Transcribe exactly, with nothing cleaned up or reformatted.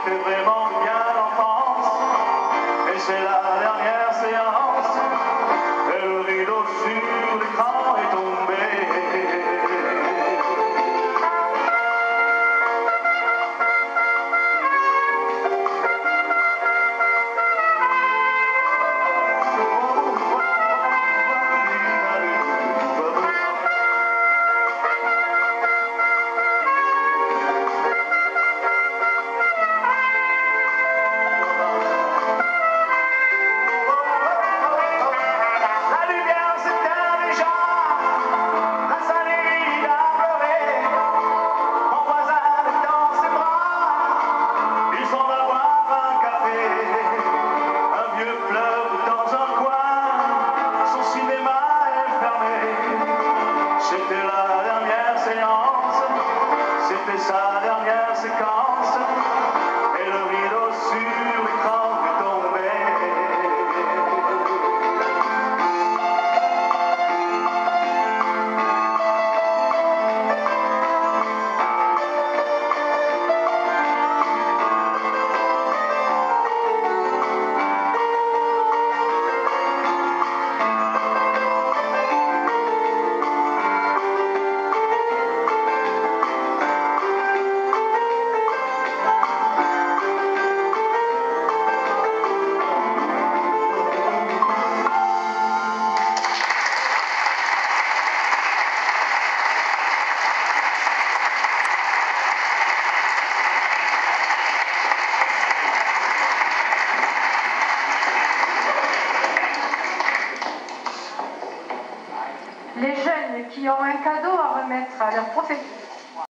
c'était vraiment bien l'enfance. Et c'est la dernière séance, et le rideau sur l'écran est tombé. C'était la dernière séance, c'était sa dernière séquence, et le rideau sur l'écran est tombé. Les jeunes qui ont un cadeau à remettre à leur professeur.